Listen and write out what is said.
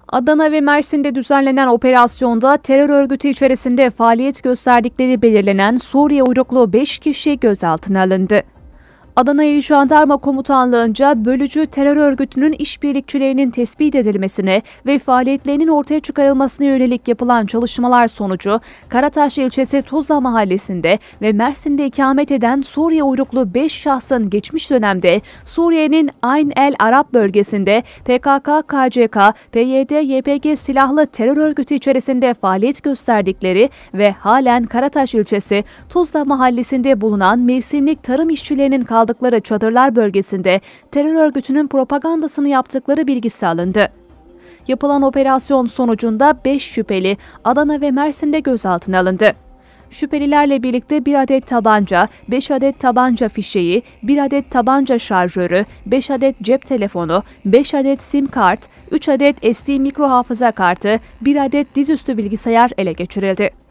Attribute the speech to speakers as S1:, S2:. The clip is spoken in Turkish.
S1: Adana ve Mersin'de düzenlenen operasyonda terör örgütü içerisinde faaliyet gösterdikleri belirlenen Suriye uyruklu 5 kişi gözaltına alındı. Adana İl Jandarma Komutanlığı'nca bölücü terör örgütünün işbirlikçilerinin tespit edilmesine ve faaliyetlerinin ortaya çıkarılmasına yönelik yapılan çalışmalar sonucu Karataş ilçesi Tuzla mahallesinde ve Mersin'de ikamet eden Suriye uyruklu 5 şahsın geçmiş dönemde Suriye'nin Ayn el Arab bölgesinde PKK, KCK, PYD, YPG silahlı terör örgütü içerisinde faaliyet gösterdikleri ve halen Karataş ilçesi Tuzla mahallesinde bulunan mevsimlik tarım işçilerinin kaldıkları çadırlar bölgesinde terör örgütünün propagandasını yaptıkları bilgisi alındı. Yapılan operasyon sonucunda 5 şüpheli Adana ve Mersin'de gözaltına alındı. Şüphelilerle birlikte 1 adet tabanca, 5 adet tabanca fişeği, 1 adet tabanca şarjörü, 5 adet cep telefonu, 5 adet sim kart, 3 adet SD mikro hafıza kartı, 1 adet dizüstü bilgisayar ele geçirildi.